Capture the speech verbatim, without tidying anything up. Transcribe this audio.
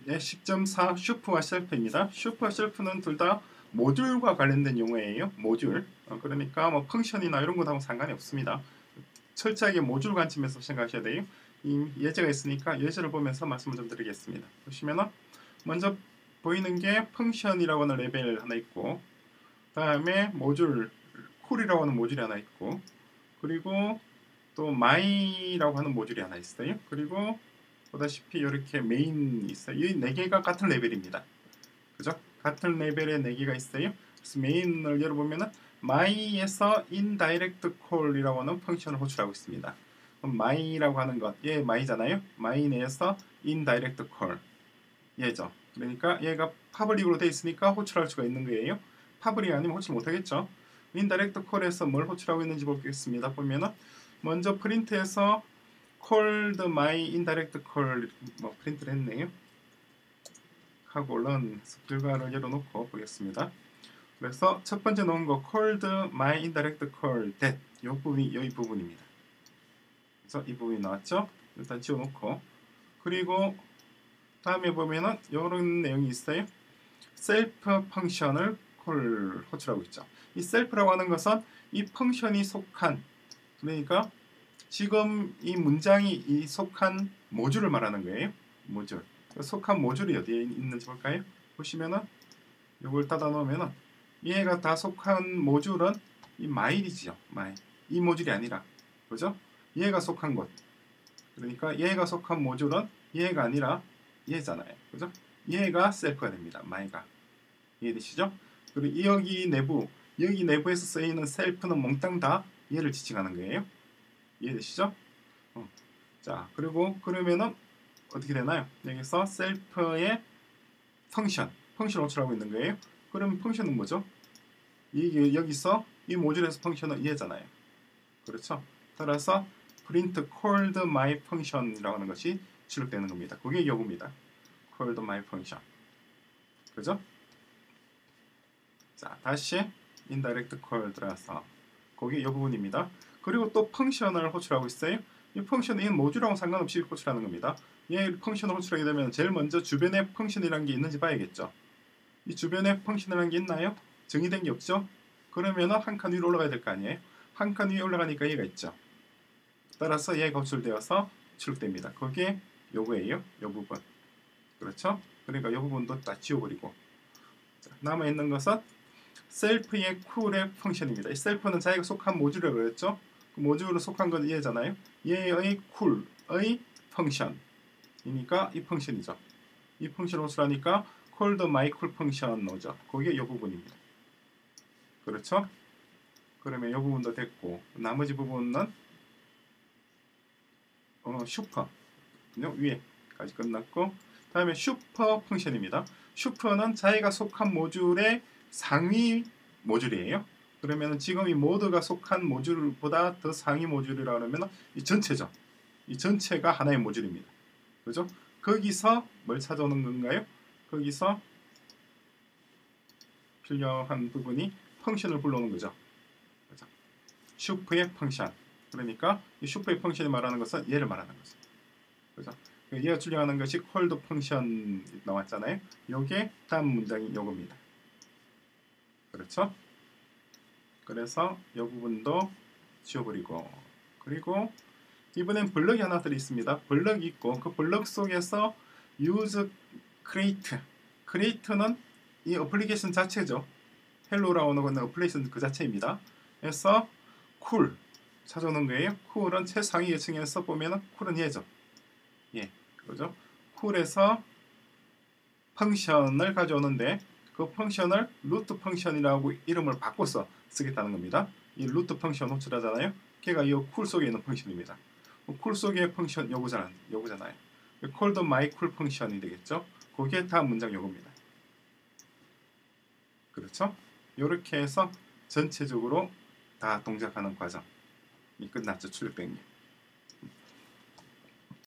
십 점 사 슈프와 셀프입니다. 슈프와 셀프는 둘 다 모듈과 관련된 용어예요. 모듈. 어, 그러니까 뭐 펑션이나 이런 것하고 상관이 없습니다. 철저하게 모듈 관점에서 생각하셔야 돼요. 이 예제가 있으니까 예제를 보면서 말씀을 좀 드리겠습니다. 보시면은 먼저 보이는 게 펑션이라고 하는 레벨 하나 있고, 다음에 모듈 쿨이라고 하는 모듈이 하나 있고, 그리고 또 my라고 하는 모듈이 하나 있어요. 그리고 보다시피 이렇게 메인이 있어요. 이 네 개가 같은 레벨입니다. 그죠? 같은 레벨의 네 개가 있어요. 그래서 메인을 열어보면은 my에서 indirect call이라고 하는 펑션을 호출하고 있습니다. 그럼 my라고 하는 것, 얘 my잖아요. my 내에서 indirect call, 얘죠. 그러니까 얘가 public으로 되어 있으니까 호출할 수가 있는 거예요. public 아니면 호출 못하겠죠. indirect call에서 뭘 호출하고 있는지 보겠습니다. 보면은 먼저 프린트에서 called my indirect call 뭐 프린트를 했네요. 하고 run 결과를 열어놓고 보겠습니다. 그래서 첫 번째 놓은 거 called my indirect call that 이 부분이 이 부분입니다. 그래서 이 부분이 나왔죠. 일단 지워놓고, 그리고 다음에 보면은 이런 내용이 있어요. self 펑션을 call 호출하고 있죠. 이 self라고 하는 것은 이 펑션이 속한, 그러니까 지금 이 문장이 이 속한 모듈을 말하는 거예요. 모듈. 속한 모듈이 어디에 있는지 볼까요? 보시면은 이걸 닫아 놓으면은 얘가 다 속한 모듈은 이 my이지요. my. 이 모듈이 아니라, 그죠? 얘가 속한 곳. 그러니까 얘가 속한 모듈은 얘가 아니라 얘잖아요. 그죠? 얘가 셀프가 됩니다. my가. 이해되시죠? 그리고 여기 내부, 여기 내부에서 쓰이는 셀프는 몽땅 다 얘를 지칭하는 거예요. 이해되시죠? 어. 자, 그리고 그러면은 어떻게 되나요? 여기서 셀프의 펑션, 펑션 호출하고 있는 거예요. 그럼 펑션은 뭐죠? 이 여기서 이 모듈에서 펑션은 얘잖아요. 그렇죠? 따라서 print called my function이라고 하는 것이 출력되는 겁니다. 그게 요구입니다. called my function. 그죠? 자, 다시 indirect call 들어가서 그게 요 부분입니다. 그리고 또 펑션을 호출하고 있어요. 이 펑션은 이 모듈하고 상관없이 호출하는 겁니다. 얘 펑션을 호출하게 되면 제일 먼저 주변에 펑션이라는 게 있는지 봐야겠죠. 이 주변에 펑션이라는 게 있나요? 정의된 게 없죠? 그러면 한 칸 위로 올라가야 될 거 아니에요? 한 칸 위에 올라가니까 얘가 있죠. 따라서 얘가 호출되어서 출력됩니다. 그게 요거예요. 요 부분. 그렇죠? 그러니까 요 부분도 다 지워버리고, 남아있는 것은 셀프의 쿨의 펑션입니다. 이 셀프는 자기가 속한 모듈이라고 그랬죠? 그 모듈로 속한 건 얘잖아요. 얘의 쿨의 펑션이니까 이 펑션이죠. 이 펑션 호출하니까 called my cool 펑션 나오죠. 그게 이 부분입니다. 그렇죠? 그러면 이 부분도 됐고, 나머지 부분은 어, 슈퍼 위에까지 끝났고, 다음에 슈퍼 펑션입니다. 슈퍼는 자기가 속한 모듈의 상위 모듈이에요. 그러면 지금 이 모드가 속한 모듈보다 더 상위 모듈이라 그러면 이 전체죠. 이 전체가 하나의 모듈입니다. 그죠? 거기서 뭘 찾아오는 건가요? 거기서 필요한 부분이 펑션을 불러오는 거죠. 그죠? 슈퍼의 펑션. 그러니까 이 슈퍼의 펑션이 말하는 것은 얘를 말하는 거죠. 그죠? 얘가 출력하는 것이 called 펑션 나왔잖아요. 요게 다음 문장이 요겁니다. 그렇죠? 그래서 이 부분도 지워버리고, 그리고 이번엔 블럭이 하나 들어 있습니다. 블럭이 있고 그 블럭 속에서 use create, create는 이 어플리케이션 자체죠. 헬로라고 하는 어플리케이션 그 자체입니다. 그래서 cool 찾아오는 거예요. cool은 최상위 계층에서 보면은 cool은 얘죠. 예, 그죠? cool에서 펑션을 가져오는데 그 펑션을 루트 펑션이라고 이름을 바꿔서 쓰겠다는 겁니다. 이 루트 펑션 호출하잖아요. 걔가 이 쿨 속에 있는 펑션입니다. 쿨 속의 펑션 요거잖아, 요거잖아요. called my cool 펑션이 되겠죠. 그게 다음 문장 요겁니다. 그렇죠? 이렇게 해서 전체적으로 다 동작하는 과정이 끝났죠. 출력된 게.